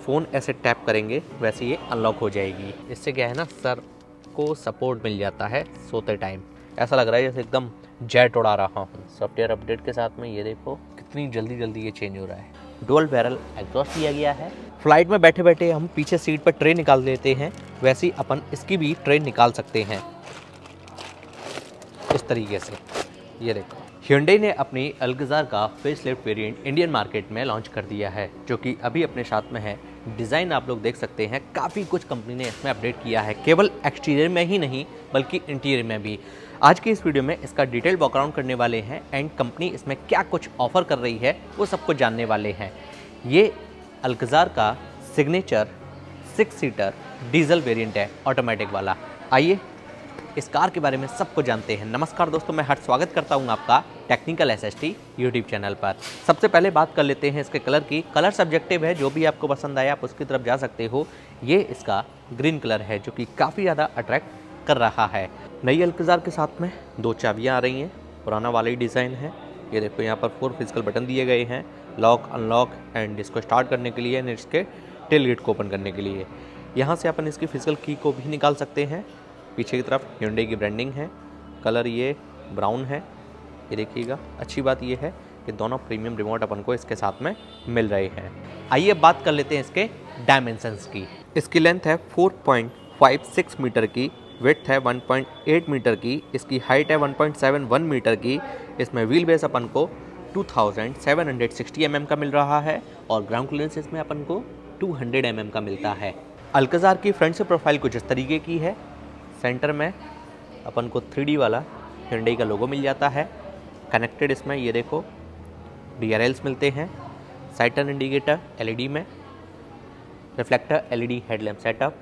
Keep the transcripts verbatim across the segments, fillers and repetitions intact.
Phone ऐसे tap करेंगे वैसे ये अनलॉक हो जाएगी। इससे क्या है ना, सर को सपोर्ट मिल जाता है सोते टाइम। ऐसा लग रहा है जैसे एकदम जेट उड़ा रहा हूँ। सॉफ्टवेयर अपडेट के साथ में ये देखो कितनी जल्दी जल्दी ये चेंज हो रहा है। डुअल बैरल एग्जॉस्ट दिया गया है। फ्लाइट में बैठे बैठे हम पीछे सीट पर ट्रे निकाल देते हैं, वैसे ही अपन इसकी भी ट्रे निकाल सकते हैं इस तरीके से। ये देखो Hyundai ने अपनी अल्कज़ार का फेसलिफ्ट वेरिएंट इंडियन मार्केट में लॉन्च कर दिया है, जो कि अभी अपने साथ में है। डिज़ाइन आप लोग देख सकते हैं, काफ़ी कुछ कंपनी ने इसमें अपडेट किया है, केवल एक्सटीरियर में ही नहीं बल्कि इंटीरियर में भी। आज की इस वीडियो में इसका डिटेल बैकग्राउंड करने वाले हैं एंड कंपनी इसमें क्या कुछ ऑफर कर रही है वो सब कुछ जानने वाले हैं। ये अल्कज़ार का signature six seater diesel variant है, ऑटोमेटिक वाला। आइए इस कार के बारे में सब कुछ जानते हैं। नमस्कार दोस्तों, मैं हर्ष स्वागत करता हूं आपका टेक्निकल एसएसटी यूट्यूब चैनल पर। सबसे पहले बात कर लेते हैं इसके कलर की। कलर सब्जेक्टिव है, जो भी आपको पसंद आए आप उसकी तरफ जा सकते हो। ये इसका ग्रीन कलर है जो कि काफ़ी ज़्यादा अट्रैक्ट कर रहा है। नई अल्कज़ार के साथ में दो चाबियाँ आ रही हैं, पुराना वाला ही डिज़ाइन है। ये देखो यहाँ पर फोर फिजिकल बटन दिए गए हैं, लॉक अनलॉक एंड इसको स्टार्ट करने के लिए एंड इसके टेल गेट को ओपन करने के लिए। यहाँ से अपन इसकी फिजिकल की को भी निकाल सकते हैं। पीछे की तरफ Hyundai की ब्रांडिंग है। कलर ये ब्राउन है। ये देखिएगा, अच्छी बात ये है कि दोनों प्रीमियम रिमोट अपन को इसके साथ में मिल रहे हैं। आइए अब बात कर लेते हैं इसके डायमेंशंस की। इसकी लेंथ है four point five six metre की, विड्थ है वन पॉइंट एट मीटर की, इसकी हाइट है one point seven one metre की। इसमें व्हील बेस अपन को two thousand seven hundred sixty M M का मिल रहा है और ग्राउंड क्लियरेंस इसमें अपन को टू हंड्रेड एम एम का मिलता है। अल्कज़ार की फ्रंट से प्रोफाइल कुछ इस तरीके की है। सेंटर में अपन को थ्री डी वाला Hyundai का लोगो मिल जाता है। कनेक्टेड इसमें ये देखो डी आर एल्स मिलते हैं। साइड टर्न इंडिकेटर एलईडी में, reflector LED headlamp setup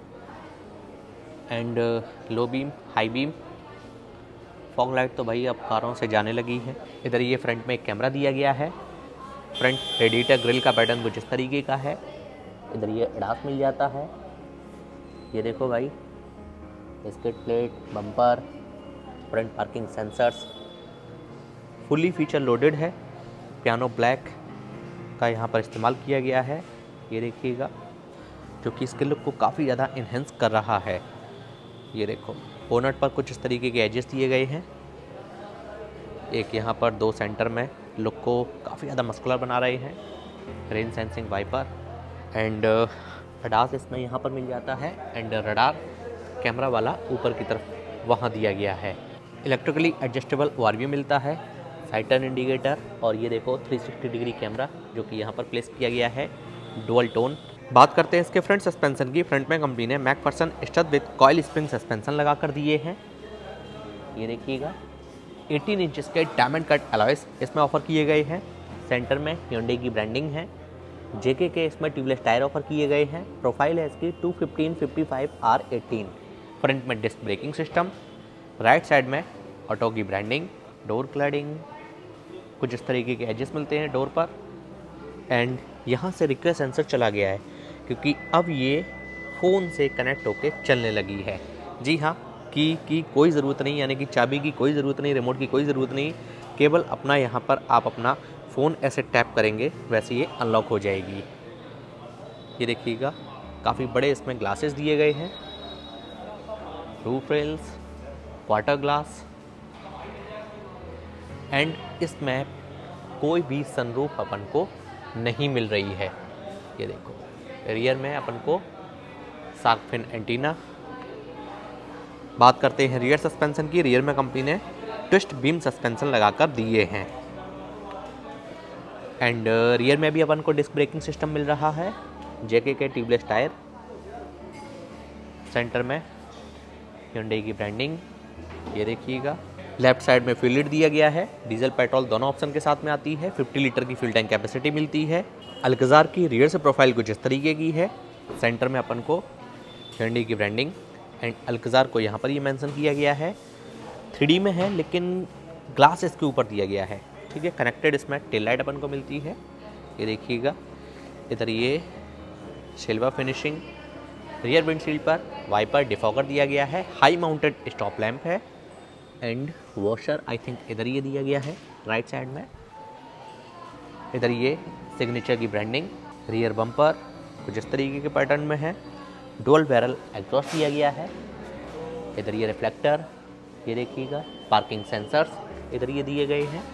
and low beam high beam. Fog light तो भाई अब कारों से जाने लगी है। इधर ये फ्रंट में एक कैमरा दिया गया है। फ्रंट रेडिएटर ग्रिल का पैटर्न कुछ इस तरीके का है। इधर ये एडास मिल जाता है। ये देखो भाई, skid plate, bumper, front parking sensors, fully feature loaded है। पियानो ब्लैक का यहाँ पर इस्तेमाल किया गया है, ये देखिएगा, जो कि इसके लुक को काफ़ी ज़्यादा इन्हेंस कर रहा है। ये देखो बोनट पर कुछ इस तरीके के एजेस दिए गए हैं। एक यहाँ पर दो सेंटर में लुक को काफ़ी ज़्यादा मस्कुलर बना रहे हैं। Rain sensing wiper and ADAS इसमें यहाँ पर मिल जाता है एंड रडार कैमरा वाला ऊपर की तरफ वहाँ दिया गया है। इलेक्ट्रिकली एडजस्टेबल ओआरवी मिलता है। साइड टर्न इंडिकेटर और ये देखो थ्री सिक्सटी डिग्री कैमरा जो कि यहाँ पर प्लेस किया गया है। Dual tone. बात करते हैं इसके फ्रंट सस्पेंशन की। फ्रंट में कंपनी ने McPherson stud with coil spring suspension लगा कर दिए हैं। ये देखिएगा एटीन इंचेस के डायमंड कट अलॉयस इसमें ऑफर किए गए हैं। सेंटर में Hyundai की ब्रांडिंग है। जेके के इसमें ट्यूबलेस टायर ऑफर किए गए हैं। प्रोफाइल है इसकी two fifteen fifty five R eighteen. Front में disc braking system. Right side में ऑटो की ब्रांडिंग, डोर क्लैडिंग, कुछ इस तरीके के एजेस मिलते हैं डोर पर। एंड यहाँ से रिक्वेस्ट सेंसर चला गया है क्योंकि अब ये फ़ोन से कनेक्ट होके चलने लगी है। जी हाँ, की की कोई ज़रूरत नहीं, यानी कि चाबी की कोई ज़रूरत नहीं, रिमोट की कोई ज़रूरत नहीं। केवल अपना यहाँ पर आप अपना फ़ोन ऐसे टैप करेंगे वैसे ये अनलॉक हो जाएगी। ये देखिएगा, काफ़ी बड़े इसमें ग्लासेस दिए गए हैं। Roof rails, water glass and इसमें कोई भी सनरूफ अपन को नहीं मिल रही है। ये देखो रियर में अपन को शार्क फिन एंटीना। बात करते हैं रियर सस्पेंशन की। रियर में कंपनी ने ट्विस्ट बीम सस्पेंशन लगाकर दिए हैं एंड रियर में भी अपन को डिस्क ब्रेकिंग सिस्टम मिल रहा है। जेके के ट्यूबलेस टायर। सेंटर में Hyundai की ब्रांडिंग, ये देखिएगा। लेफ्ट साइड में फ्यूल लिड दिया गया है। डीजल पेट्रोल दोनों ऑप्शन के साथ में आती है। फिफ्टी लीटर की फ्यूल टैंक कैपेसिटी मिलती है। अल्कज़ार की रियर से प्रोफाइल कुछ इस तरीके की है। सेंटर में अपन को Hyundai की ब्रांडिंग एंड अल्कज़ार को यहाँ पर ये मेंशन किया गया है। थ्री डी में है लेकिन ग्लास इसके ऊपर दिया गया है, ठीक है। कनेक्टेड इसमें टेल लाइट अपन को मिलती है, ये देखिएगा। इधर ये सिल्वर फिनिशिंग। रियर विंडशील्ड पर वाइपर डिफॉगर दिया गया है। हाई माउंटेड स्टॉप लैंप है एंड वॉशर आई थिंक इधर ये दिया गया है राइट साइड में। इधर ये सिग्नेचर की ब्रांडिंग। रियर बम्पर, कुछ इस तरीके के पैटर्न में है। डुअल बैरल एग्जॉस्ट दिया गया है। इधर ये रिफ्लेक्टर, ये देखिएगा, पार्किंग सेंसर्स इधर ये दिए गए हैं।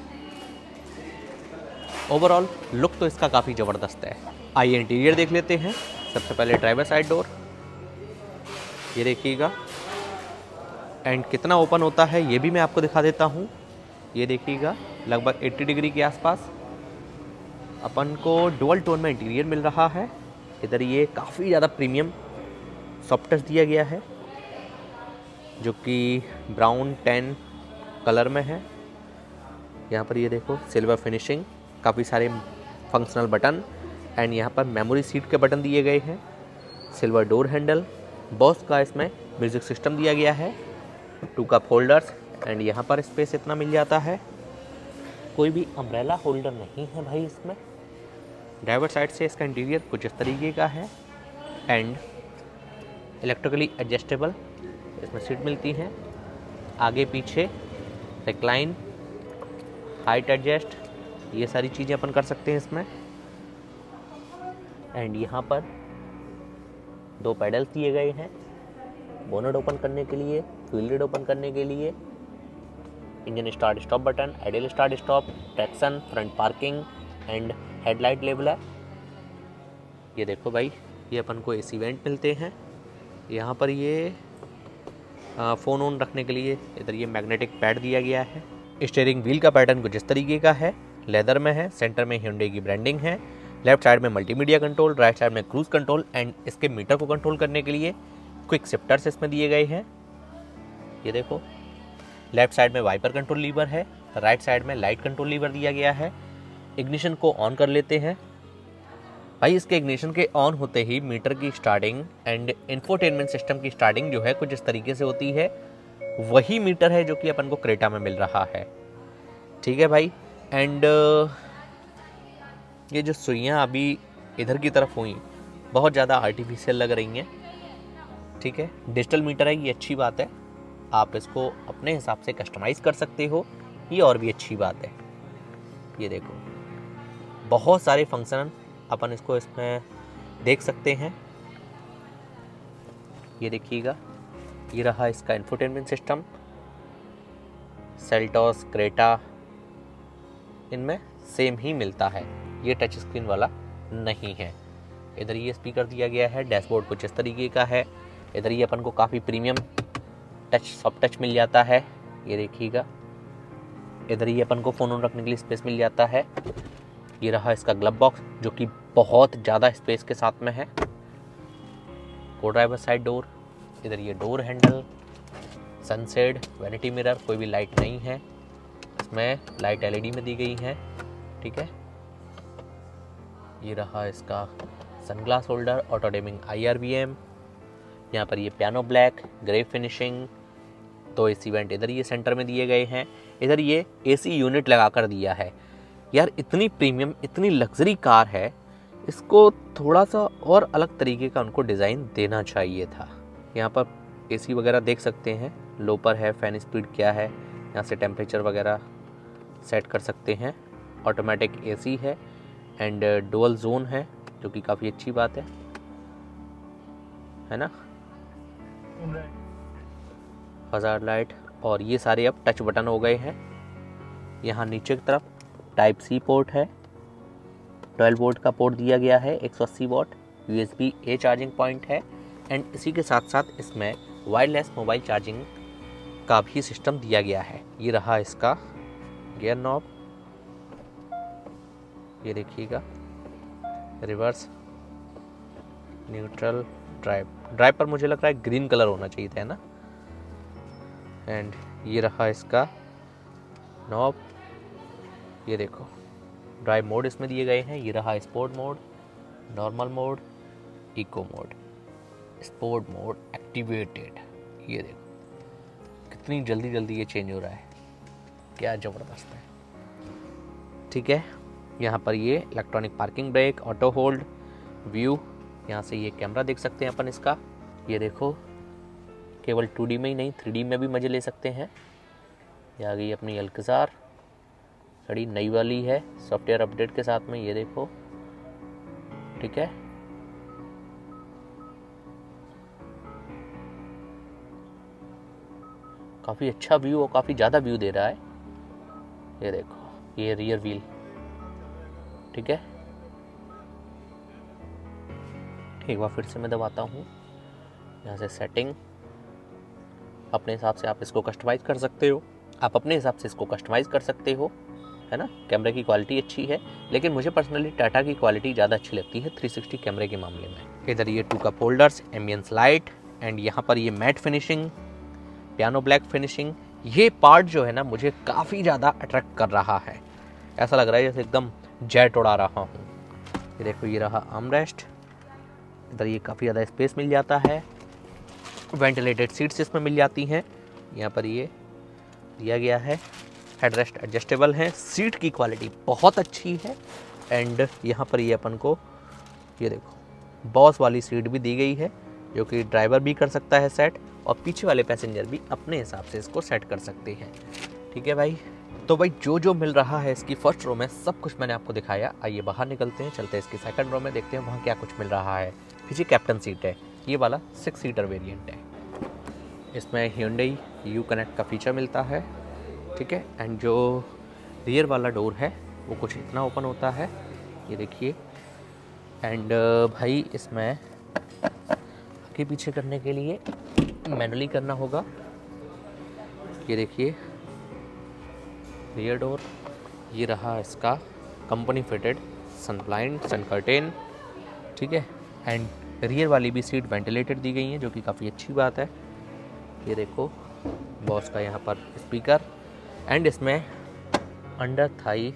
ओवरऑल लुक तो इसका काफ़ी ज़बरदस्त है। आइए इंटीरियर देख लेते हैं। सबसे पहले ड्राइवर साइड डोर, ये देखिएगा, एंड कितना ओपन होता है ये भी मैं आपको दिखा देता हूँ। ये देखिएगा, लगभग अस्सी डिग्री के आसपास अपन को डुअल टोन में इंटीरियर मिल रहा है। इधर ये काफ़ी ज़्यादा प्रीमियम सॉफ्ट टच दिया गया है, जो कि ब्राउन टैन कलर में है। यहाँ पर ये देखो सिल्वर फिनिशिंग, काफ़ी सारे फंक्शनल बटन, एंड यहाँ पर मेमोरी सीट के बटन दिए गए हैं। सिल्वर डोर हैंडल, बॉस का इसमें म्यूजिक सिस्टम दिया गया है। टू कप होल्डर्स, एंड यहाँ पर स्पेस इतना मिल जाता है। कोई भी अम्ब्रेला होल्डर नहीं है भाई इसमें। ड्राइवर साइड से इसका इंटीरियर कुछ इस तरीके का है, एंड इलेक्ट्रिकली एडजस्टेबल इसमें सीट मिलती हैं। आगे पीछे रिक्लाइन, हाइट एडजस्ट, ये सारी चीज़ें अपन कर सकते हैं इसमें। एंड यहाँ पर दो पैडल्स दिए गए हैं, बोनट ओपन करने के लिए, फ्यूल लिड ओपन करने के लिए, engine start stop button, ideal start stop, traction, front parking, and headlight लेबलर। ये देखो भाई, ये अपन को एसी वेंट मिलते हैं। यहाँ पर ये फ़ोन ऑन रखने के लिए इधर ये मैग्नेटिक पैड दिया गया है। स्टीयरिंग व्हील का पैटर्न कुछ इस तरीके का है, लेदर में है। सेंटर में Hyundai की ब्रांडिंग है। लेफ्ट साइड में मल्टीमीडिया कंट्रोल, राइट साइड में क्रूज कंट्रोल, एंड इसके मीटर को कंट्रोल करने के लिए क्विक शिफ्टर्स इसमें दिए गए हैं। ये देखो, लेफ्ट साइड में वाइपर कंट्रोल लीवर है, राइट साइड में लाइट कंट्रोल लीवर दिया गया है। इग्निशन को ऑन कर लेते हैं भाई। इसके इग्निशन के ऑन होते ही मीटर की स्टार्टिंग एंड इंफोटेनमेंट सिस्टम की स्टार्टिंग जो है कुछ इस तरीके से होती है। वही मीटर है जो कि अपन को क्रेटा में मिल रहा है। ठीक है भाई। एंड ये जो सुइयाँ अभी इधर की तरफ हुई, बहुत ज़्यादा आर्टिफिशियल लग रही हैं। ठीक है, डिजिटल मीटर है, ये अच्छी बात है। आप इसको अपने हिसाब से कस्टमाइज़ कर सकते हो, ये और भी अच्छी बात है। ये देखो, बहुत सारे फंक्शन अपन इसको इसमें देख सकते हैं। ये देखिएगा, ये रहा इसका इंफोटेनमेंट सिस्टम। सेल्टॉस, क्रेटा, इनमें सेम ही मिलता है, ये टच स्क्रीन वाला नहीं है। इधर ये स्पीकर दिया गया है। डैशबोर्ड कुछ इस तरीके का है। इधर ये अपन को काफ़ी प्रीमियम टच, सॉफ्ट टच मिल जाता है। ये देखिएगा, इधर ये अपन को फ़ोन ऑन रखने के लिए स्पेस मिल जाता है। ये रहा इसका ग्लब बॉक्स, जो कि बहुत ज़्यादा स्पेस के साथ में है। को ड्राइवर साइड डोर, इधर ये door handle, sunshade, vanity mirror, कोई भी लाइट नहीं है इसमें, लाइट एलईडी में दी गई है। ठीक है, ये रहा इसका sunglass holder, auto dimming I R V M. यहाँ पर ये पियानो ब्लैक, ग्रे फिनिशिंग, दो एसी वेंट इधर ये सेंटर में दिए गए हैं। इधर ये एसी यूनिट लगा कर दिया है। यार इतनी प्रीमियम, इतनी लग्जरी कार है, इसको थोड़ा सा और अलग तरीके का उनको डिज़ाइन देना चाहिए था। यहाँ पर एसी वगैरह देख सकते हैं, लो पर है, फैन स्पीड क्या है, यहाँ से टेम्परेचर वगैरह सेट कर सकते हैं। ऑटोमेटिक एसी है एंड डुअल जोन है, जो कि काफ़ी अच्छी बात है, है ना। हज़ार्ड लाइट, और ये सारे अब टच बटन हो गए हैं। यहाँ नीचे की तरफ टाइप सी पोर्ट है, ट्वेल्व वोल्ट का पोर्ट दिया गया है, एक सौ अस्सी watt USB A charging point है। एंड इसी के साथ साथ इसमें वायरलेस मोबाइल चार्जिंग का भी सिस्टम दिया गया है। ये रहा इसका गियर नॉब, ये देखिएगा, रिवर्स, न्यूट्रल, ड्राइव। ड्राइव पर मुझे लग रहा है ग्रीन कलर होना चाहिए था, है ना। एंड ये रहा इसका नॉब, ये देखो, ड्राइव मोड इसमें दिए गए हैं। ये रहा sport mode, normal mode, eco mode, sport mode activated. ये देखो कितनी जल्दी जल्दी ये चेंज हो रहा है, क्या ज़बरदस्त है। ठीक है, यहाँ पर ये electronic parking brake, auto hold, view, यहाँ से ये कैमरा देख सकते हैं अपन इसका। ये देखो, केवल टू डी में ही नहीं थ्री डी में भी मज़े ले सकते हैं। ये आ गई अपनी अल्कज़ार गाड़ी, नई वाली है, सॉफ्टवेयर अपडेट के साथ में। ये देखो, ठीक है, काफ़ी अच्छा व्यू और काफ़ी ज़्यादा व्यू दे रहा है। ये देखो, ये रियर व्हील, ठीक है। एक बार फिर से मैं दबाता हूँ, यहाँ से सेटिंग, अपने हिसाब से आप इसको कस्टमाइज़ कर सकते हो, आप अपने हिसाब से इसको कस्टमाइज़ कर सकते हो, है ना। कैमरे की क्वालिटी अच्छी है, लेकिन मुझे पर्सनली टाटा की क्वालिटी ज़्यादा अच्छी लगती है थ्री सिक्सटी कैमरे के मामले में। इधर ये two cup holders, ambience light, and यहाँ पर ये matte finishing, piano black finishing. ये पार्ट जो है ना मुझे काफ़ी ज़्यादा अट्रैक्ट कर रहा है, ऐसा लग रहा है जैसे एकदम जेट उड़ा रहा हूँ। ये देखो, ये रहा आर्मरेस्ट, इधर ये काफ़ी ज़्यादा स्पेस मिल जाता है, वेंटिलेटेड सीट्स इसमें मिल जाती हैं। यहाँ पर ये दिया गया है, हेडरेस्ट एडजस्टेबल है, सीट की क्वालिटी बहुत अच्छी है। एंड यहाँ पर ये अपन को ये देखो बॉस वाली सीट भी दी गई है, जो कि ड्राइवर भी कर सकता है सेट, और पीछे वाले पैसेंजर भी अपने हिसाब से इसको सेट कर सकते हैं, ठीक है भाई। तो भाई जो जो मिल रहा है इसकी फर्स्ट रो में सब कुछ मैंने आपको दिखाया। आइए बाहर निकलते हैं, चलते हैं इसकी सेकंड रो में, देखते हैं वहाँ क्या कुछ मिल रहा है। पीछे कैप्टन सीट है, ये वाला सिक्स सीटर वेरिएंट है। इसमें Hyundai यू कनेक्ट का फीचर मिलता है, ठीक है। एंड जो रियर वाला डोर है वो कुछ इतना ओपन होता है, ये देखिए। एंड भाई इसमें आगे पीछे करने के लिए मैनुअली करना होगा, ये देखिए रियर डोर। ये रहा इसका company fitted sun blind, sun curtain, ठीक है। एंड रियर वाली भी सीट वेंटिलेटेड दी गई है, जो कि काफ़ी अच्छी बात है। ये देखो बॉस का यहाँ पर स्पीकर, एंड इसमें अंडर थाई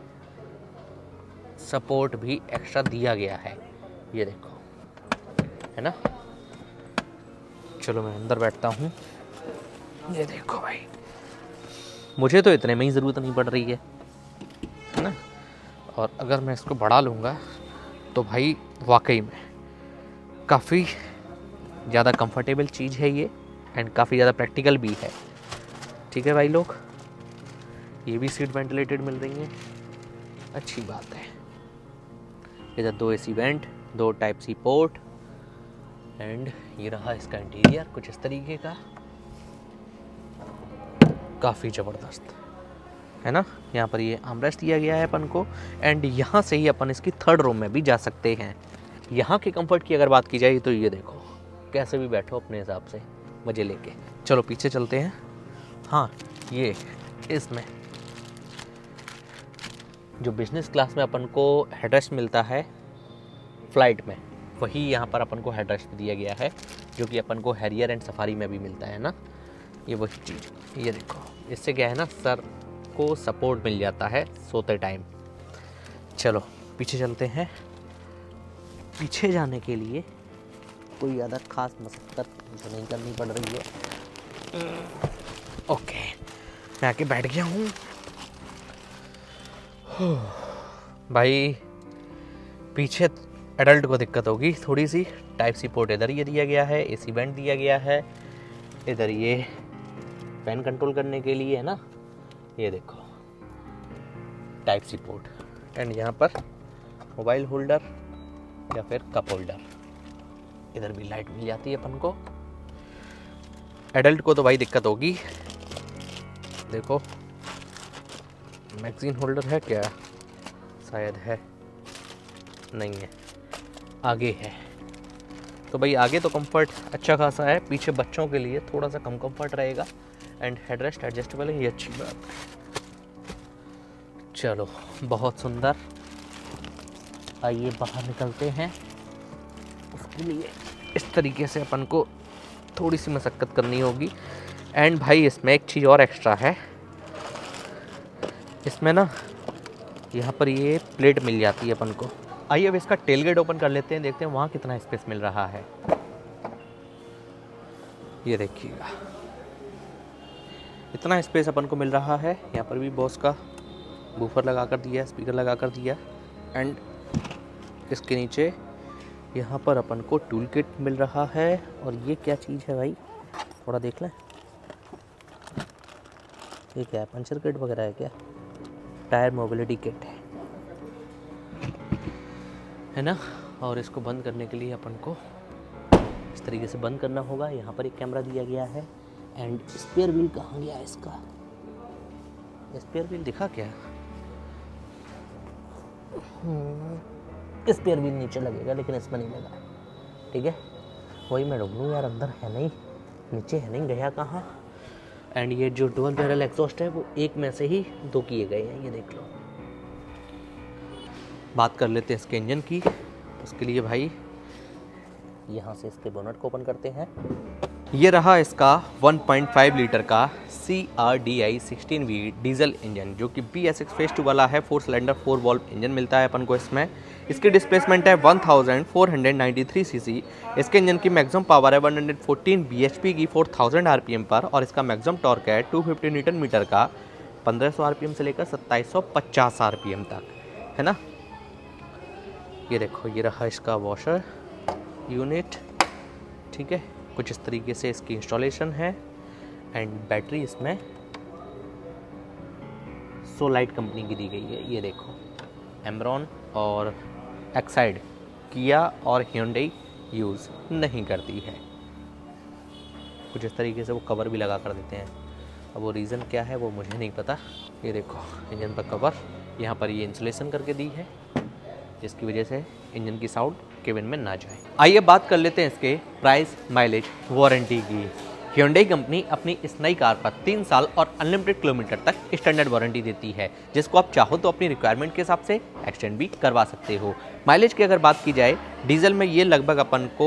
सपोर्ट भी एक्स्ट्रा दिया गया है, ये देखो, है ना। चलो मैं अंदर बैठता हूँ। ये देखो भाई, मुझे तो इतने में ही ज़रूरत नहीं पड़ रही है, है ना। और अगर मैं इसको बढ़ा लूँगा तो भाई वाकई में काफ़ी ज़्यादा कंफर्टेबल चीज़ है ये, एंड काफ़ी ज़्यादा प्रैक्टिकल भी है, ठीक है भाई लोग। ये भी सीट वेंटिलेटेड मिल रही है, अच्छी बात है। इधर दो एसी वेंट, दो टाइप सी पोर्ट, एंड ये रहा इसका इंटीरियर कुछ इस तरीके का, काफ़ी ज़बरदस्त, है ना। यहाँ पर ये आर्मरेस्ट दिया गया है अपन को, एंड यहाँ से ही अपन इसकी थर्ड रो में भी जा सकते हैं। यहाँ के कंफर्ट की अगर बात की जाए तो ये देखो, कैसे भी बैठो अपने हिसाब से मज़े लेके। चलो पीछे चलते हैं। हाँ, ये इसमें जो बिजनेस क्लास में अपन को हेडरेस्ट मिलता है फ़्लाइट में, वही यहाँ पर अपन को हेडरेस्ट दिया गया है, जो कि अपन को हैरियर एंड सफारी में भी मिलता है ना। ये वही चीज़, ये देखो, इससे क्या है ना, सर को सपोर्ट मिल जाता है सोते टाइम। चलो पीछे चलते हैं। पीछे जाने के लिए कोई ज़्यादा खास मशक्क़त मुझे नहीं करनी पड़ रही है। ओके, मैं आके बैठ गया हूँ। भाई पीछे एडल्ट को दिक्कत होगी थोड़ी सी। टाइप सी पोर्ट इधर ये दिया गया है, एसी वेंट दिया गया है, इधर ये फैन कंट्रोल करने के लिए है ना, ये देखो टाइप सी पोर्ट, एंड यहाँ पर मोबाइल होल्डर या फिर कप होल्डर। इधर भी लाइट मिल जाती है अपन को। एडल्ट को तो भाई दिक्कत होगी। देखो मैगजीन होल्डर है क्या, शायद है, नहीं है, आगे है। तो भाई आगे तो कंफर्ट अच्छा खासा है, पीछे बच्चों के लिए थोड़ा सा कम कंफर्ट रहेगा, एंड हेडरेस्ट एडजस्टेबल है, ये अच्छी बात है। चलो बहुत सुंदर, आइए बाहर निकलते हैं। उसके लिए इस तरीके से अपन को थोड़ी सी मशक्क़त करनी होगी। एंड भाई इसमें एक चीज़ और एक्स्ट्रा है, इसमें ना यहाँ पर ये प्लेट मिल जाती है अपन को। आइए अब इसका टेलगेट ओपन कर लेते हैं, देखते हैं वहाँ कितना स्पेस मिल रहा है। ये देखिएगा इतना स्पेस अपन को मिल रहा है। यहाँ पर भी बॉस का बूफर लगा कर दिया, स्पीकर लगा कर दिया, एंड इसके नीचे यहाँ पर अपन को टूल किट मिल रहा है। और ये क्या चीज़ है भाई, थोड़ा देख लें, ये क्या है, पंचर किट वगैरह है क्या? टायर मोबिलिटी किट है है ना। और इसको बंद करने के लिए अपन को इस तरीके से बंद करना होगा। यहाँ पर एक कैमरा दिया गया है, एंड स्पेयर व्हील कहाँ गया इसका? स्पेयर व्हील दिखा क्या? स्पेयर व्हील नीचे लगेगा लेकिन इसमें नहीं लगा। ठीक है, वही मैं ढूंढूँ यार, अंदर है नहीं, नीचे है नहीं, गया कहाँ? एंड ये जो डुअल बैरल एग्जॉस्ट है वो एक में से ही दो किए गए हैं, ये देख लो। बात कर लेते हैं इसके इंजन की। उसके लिए भाई यहाँ से इसके बोनट को ओपन करते हैं। ये रहा इसका वन पॉइंट फाइव लीटर का C R D I sixteen V diesel engine, जो कि B S six phase two वाला है। Four cylinder four valve engine मिलता है अपन को इसमें। इसकी डिस्प्लेसमेंट है one thousand four hundred ninety three CC. इसके इंजन की मैक्सिमम पावर है वन हंड्रेड फोर्टीन बीएचपी की फोर थाउजेंड आरपीएम पर, और इसका मैक्सिमम टॉर्क है टू फिफ्टी न्यूटन मीटर का पंद्रह सौ आरपीएम से लेकर सत्ताईस सौ पचास आरपीएम तक, है ना। ये देखो, ये रहा इसका वॉशर यूनिट। ठीक है, कुछ इस तरीके से इसकी इंस्टॉलेशन है। एंड बैटरी इसमें सोलाइट कंपनी की दी गई है। ये देखो, एमरॉन और एक्साइड, किया और hyundai यूज़ नहीं करती है। कुछ इस तरीके से वो कवर भी लगा कर देते हैं। अब वो रीज़न क्या है वो मुझे नहीं पता। ये देखो, इंजन पर कवर यहाँ पर ये इंसुलेशन करके दी है, जिसकी वजह से इंजन की साउंड केबिन में ना जाए। आइए बात कर लेते हैं इसके प्राइस, माइलेज, वारंटी की। Hyundai कंपनी अपनी इस नई कार पर तीन साल और अनलिमिटेड किलोमीटर तक स्टैंडर्ड वारंटी देती है, जिसको आप चाहो तो अपनी रिक्वायरमेंट के हिसाब से एक्सटेंड भी करवा सकते हो। माइलेज की अगर बात की जाए, डीजल में ये लगभग अपन को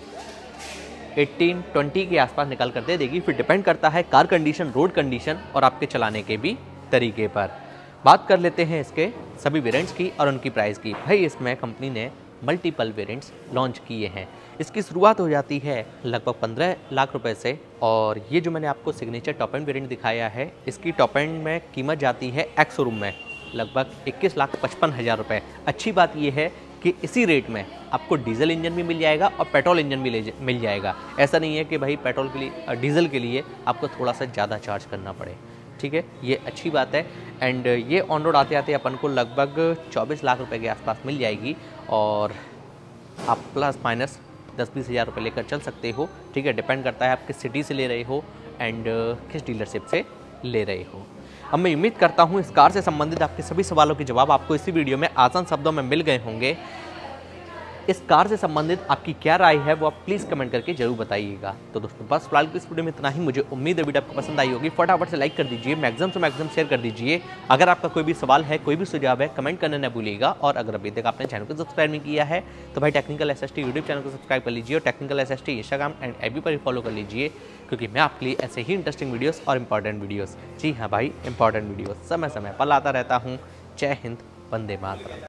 अठारह बीस के आसपास निकाल कर दे देगी। फिर डिपेंड करता है कार कंडीशन, रोड कंडीशन और आपके चलाने के भी तरीके पर। बात कर लेते हैं इसके सभी वेरिएंट्स की और उनकी प्राइस की। भाई इसमें कंपनी ने मल्टीपल वेरिएंट्स लॉन्च किए हैं। इसकी शुरुआत हो जाती है लगभग पंद्रह लाख रुपए से, और ये जो मैंने आपको सिग्नेचर टॉप एंड वेरिएंट दिखाया है, इसकी टॉप एंड में कीमत जाती है एक्स शोरूम में लगभग इक्कीस लाख पचपन हज़ार रुपये। अच्छी बात ये है कि इसी रेट में आपको डीजल इंजन भी मिल जाएगा और पेट्रोल इंजन भी मिल जाएगा। ऐसा नहीं है कि भाई पेट्रोल के लिए, डीजल के लिए आपको थोड़ा सा ज़्यादा चार्ज करना पड़े। ठीक है, ये अच्छी बात है। एंड ये ऑन रोड आते आते अपन को लगभग चौबीस लाख रुपए के आसपास मिल जाएगी, और आप प्लस माइनस दस बीस हज़ार रुपये लेकर चल सकते हो। ठीक है, डिपेंड करता है आप किस सिटी से ले रहे हो एंड किस डीलरशिप से ले रहे हो। अब मैं उम्मीद करता हूँ इस कार से संबंधित आपके सभी सवालों के जवाब आपको इसी वीडियो में आसान शब्दों में मिल गए होंगे। इस कार से संबंधित आपकी क्या राय है वो आप प्लीज़ कमेंट करके जरूर बताइएगा। तो दोस्तों बस फिलहाल इस वीडियो में इतना ही। मुझे उम्मीद है वीडियो आपको पसंद आई होगी। फटाफट से लाइक कर दीजिए, मैक्सिमम से मैक्सिमम शेयर कर दीजिए। अगर आपका कोई भी सवाल है, कोई भी सुझाव है, कमेंट करना न भूलिएगा। और अगर अभी तक आपने चैनल को सब्सक्राइब नहीं किया है तो भाई टेक्निकल एसएसटी यूट्यूब चैनल को सब्सक्राइब कर लीजिए, और technical SST Instagram and FB पर फॉलो कर लीजिए, क्योंकि मैं आपके लिए ऐसे ही इंटरेस्टिंग वीडियोस और इंपॉर्टेंट वीडियोस, जी हाँ भाई इंपॉर्टेंट वीडियोस समय समय पर लाता रहता हूँ। जय हिंद, वंदे मातरम।